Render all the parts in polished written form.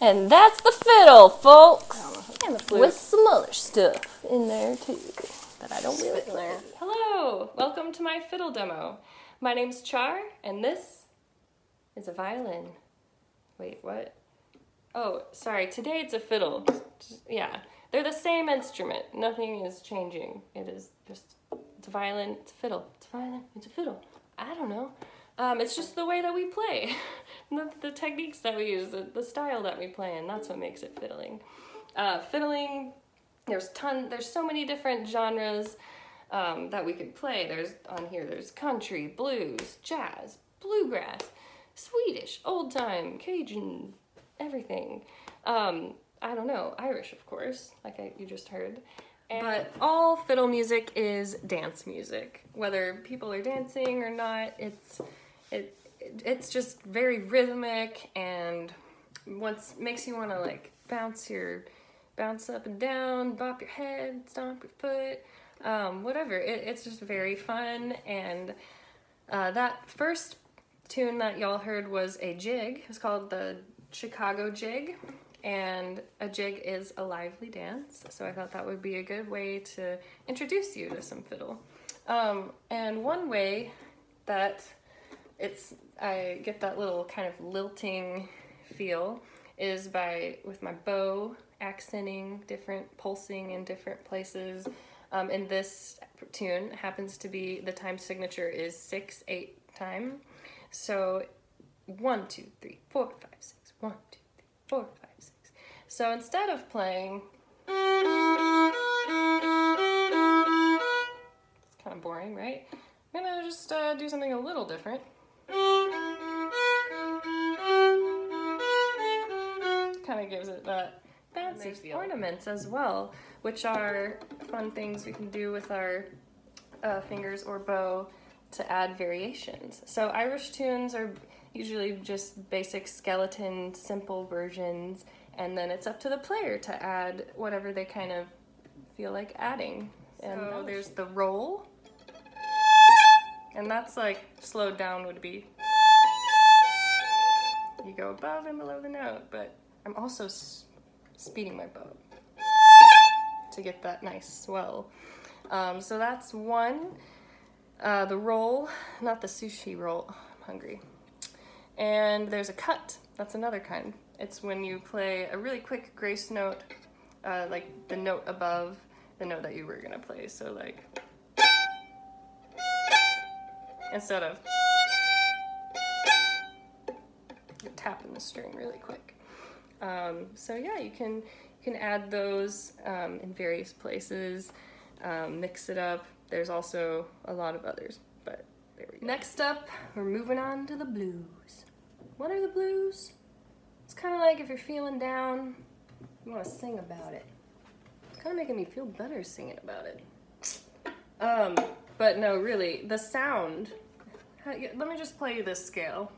And that's the fiddle, folks. And the flute. With some other stuff in there too that I don't really play. Hello, welcome to my fiddle demo. My name's Char, and this is a violin. Wait, what? Oh, sorry, today it's a fiddle. Yeah, they're the same instrument. Nothing is changing. It is just, it's a violin, it's a fiddle. It's a violin, it's a fiddle. I don't know. It's just the way that we play. the techniques that we use, the style that we play in, that's what makes it fiddling. Fiddling, there's so many different genres that we could play. There's country, blues, jazz, bluegrass, Swedish, old time, Cajun, everything. I don't know, Irish, of course, like you just heard. But all fiddle music is dance music. Whether people are dancing or not, it's just very rhythmic and makes you want to like bounce up and down, bop your head, stomp your foot, whatever. It's just very fun. And that first tune that y'all heard was a jig. It was called the Chicago Jig. And a jig is a lively dance, so I thought that would be a good way to introduce you to some fiddle. And one way that I get that little kind of lilting feel is with my bow accenting different, pulsing in different places. And this tune happens to be, the time signature is 6/8 time. So 1, 2, 3, 4, 5, 6, 1, 2, 3, 4, 5, 6. So instead of playing, it's kind of boring, right? I'm gonna just do something a little different. Kind of gives it that bouncy ornaments as well, which are fun things we can do with our fingers or bow to add variations. So Irish tunes are usually just basic skeleton, simple versions, and then it's up to the player to add whatever they kind of feel like adding. So there's the roll, and that's like slowed down would be, you go above and below the note, but I'm also speeding my bow to get that nice swell. So that's one. The roll, not the sushi roll, oh, I'm hungry. And there's a cut, that's another kind. It's when you play a really quick grace note, like the note above the note that you were gonna play. So like, instead of, you're tapping the string really quick. So yeah, you can add those in various places, mix it up. There's also a lot of others, but there we go. Next up, we're moving on to the blues. What are the blues? It's kind of like if you're feeling down, you want to sing about it. It's kind of making me feel better singing about it. But no, really, the sound. Let me just play you this scale.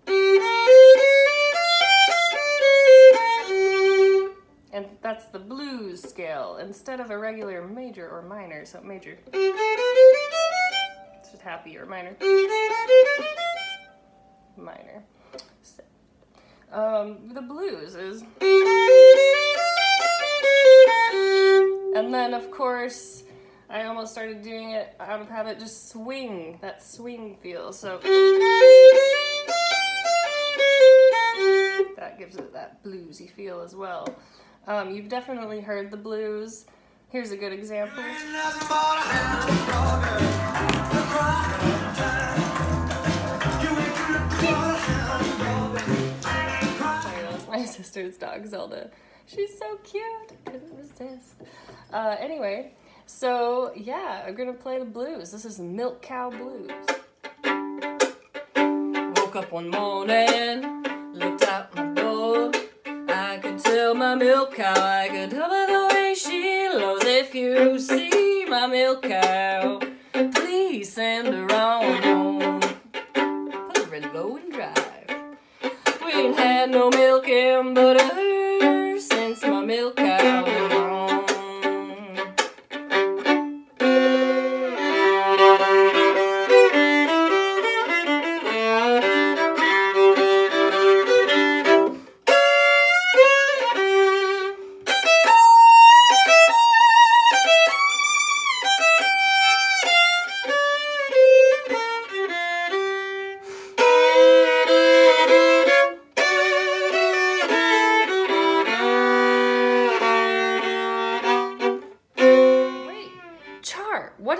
And that's the blues scale instead of a regular major or minor. So major, it's just happy, or minor, minor. The blues is, and then of course I almost started doing it out of habit, just swing, that swing feel. So that gives it that bluesy feel as well. You've definitely heard the blues. Here's a good example. That's my sister's dog, Zelda. She's so cute, I couldn't resist. Anyway, so yeah, I'm gonna play the blues. This is the Milk Cow Blues. Woke up one morning, looked out my door. I could tell my milk cow, I could tell by the way she lows. If you see my milk cow, please send her on home. Put her in low and drive. We ain't had no milk and butter since my milk cow went home.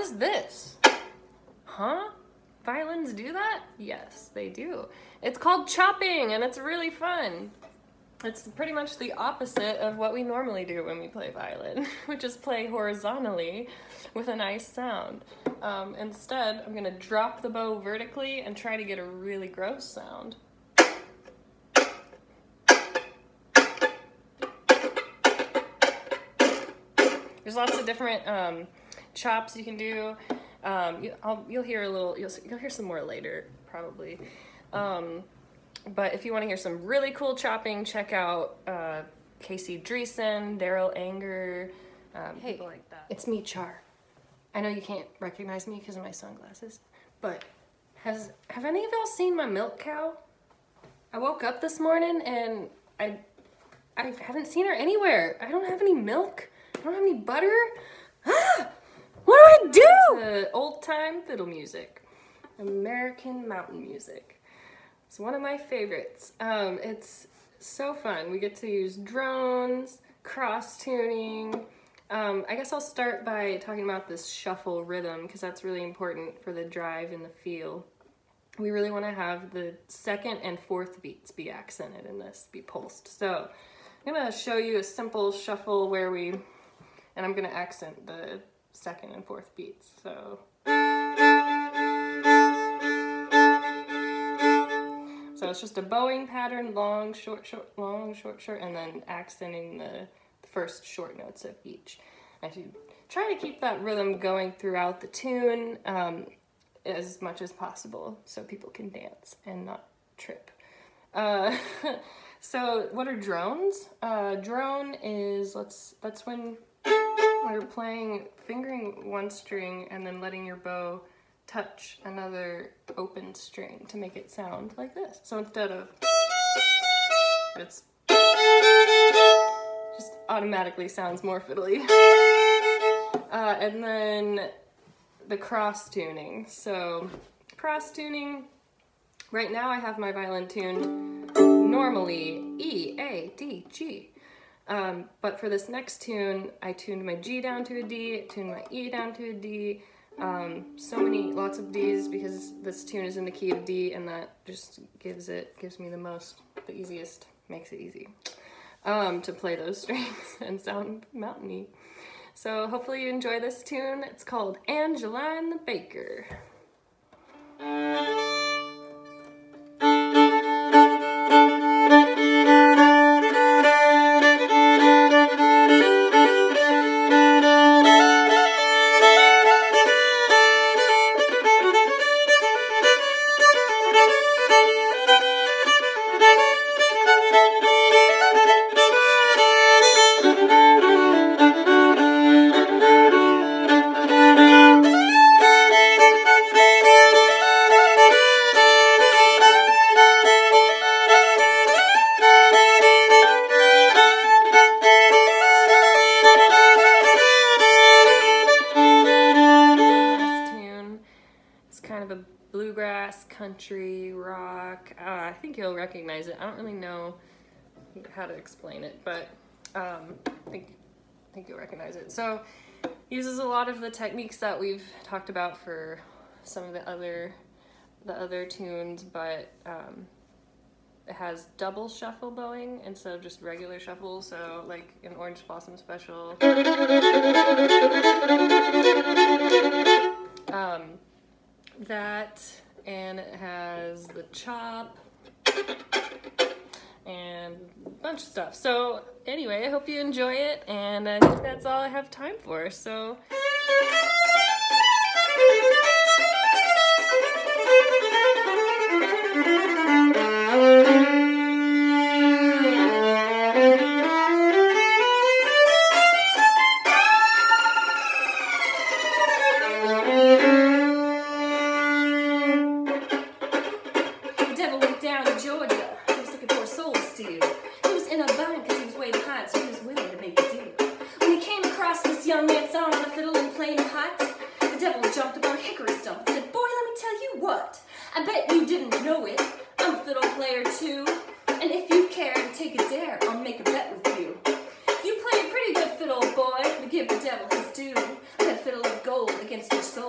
is this? Huh? Violins do that? Yes, they do. It's called chopping, and it's really fun. It's pretty much the opposite of what we normally do when we play violin, which is play horizontally with a nice sound. Instead, I'm gonna drop the bow vertically and try to get a really gross sound. There's lots of different chops you can do. You'll hear a little. You'll hear some more later, probably. But if you want to hear some really cool chopping, check out Casey Dreesen, Daryl Anger, people like that. It's me, Char. I know you can't recognize me because of my sunglasses, but have any of y'all seen my milk cow? I woke up this morning and I haven't seen her anywhere. I don't have any milk. I don't have any butter. Ah! What do I do? It's old-time fiddle music. American mountain music. It's one of my favorites. It's so fun. We get to use drones, cross-tuning. I guess I'll start by talking about this shuffle rhythm because that's really important for the drive and the feel. We really want to have the second and fourth beats be accented in this, be pulsed. So I'm going to show you a simple shuffle where and I'm going to accent the second and fourth beats. So it's just a bowing pattern, long, short, short, long, short, short, and then accenting the first short notes of each. I should try to keep that rhythm going throughout the tune as much as possible so people can dance and not trip. So what are drones? Drone is, that's when you're playing, fingering one string and then letting your bow touch another open string to make it sound like this. So instead of, it's just automatically sounds more fiddly. And then the cross tuning. So cross tuning, right now I have my violin tuned normally E, A, D, G. But for this next tune, I tuned my G down to a D, tuned my E down to a D, lots of Ds because this tune is in the key of D, and that just gives me the easiest, makes it easy, to play those strings and sound mountainy. So hopefully you enjoy this tune. It's called Angeline the Baker. Bluegrass, country, rock. I think you'll recognize it. I don't really know how to explain it, but I think you'll recognize it. So it uses a lot of the techniques that we've talked about for some of the other tunes, but it has double shuffle bowing instead of just regular shuffle. So like in Orange Blossom Special. That, and it has the chop and a bunch of stuff. So anyway, I hope you enjoy it, and I think that's all I have time for. So young man sat on the fiddle and playing hot. The devil jumped upon a hickory stump and said, "Boy, let me tell you what. I bet you didn't know it. I'm a fiddle player too. And if you care to take a dare, I'll make a bet with you. You play a pretty good fiddle, boy, to give the devil his due. That fiddle of gold against your soul.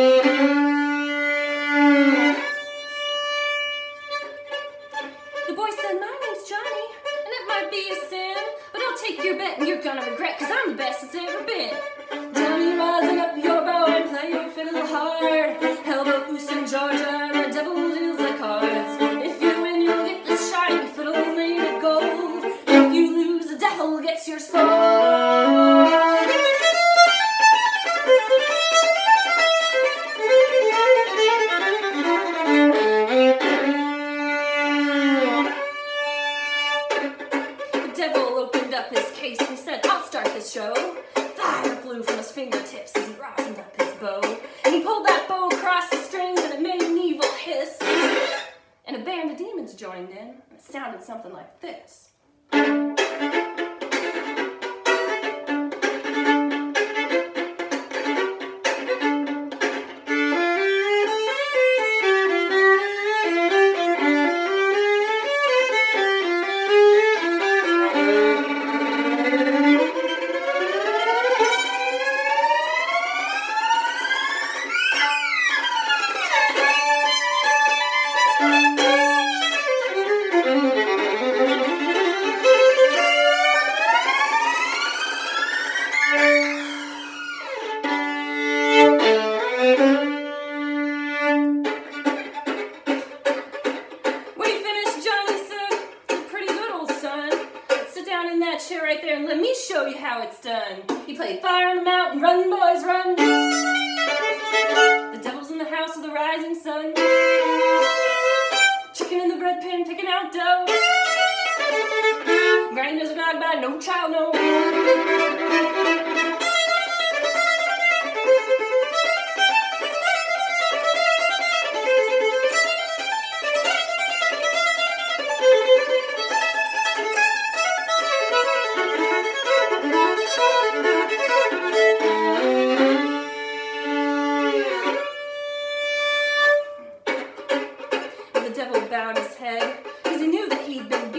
The boy said, my name's Johnny, and it might be a sin, but I'll take your bet and you're gonna regret, cause I'm the best it's ever been. Johnny, rising up your bow and play your fiddle hard. Held up loose in Georgia, and the devil deals the cards. If you win, you'll get this shiny fiddle made of gold. If you lose, the devil gets your soul. The devil opened up his case and said, I'll start this show. Fire flew from his fingertips as he rosined up his bow. And he pulled that bow across the strings and it made an evil hiss. And a band of demons joined in, and it sounded something like this. In that chair right there and let me show you how it's done. He played Fire on the Mountain, Run Boys Run. The devil's in the house of the rising sun. Chicken in the bread pan picking out dough. Grinders are knocked by no child no. The devil bowed his head, because he knew that he'd been